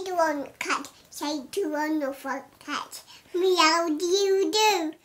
Side one cat, side two on the front cat. Meow do you do?